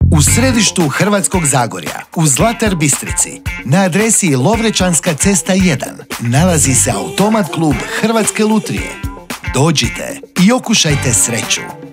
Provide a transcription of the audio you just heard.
U središtu Hrvatskog Zagorja, u Zlatar Bistrici, na adresi Lovrečanska cesta 1, nalazi se automat klub Hrvatske lutrije. Dođite i okušajte sreću.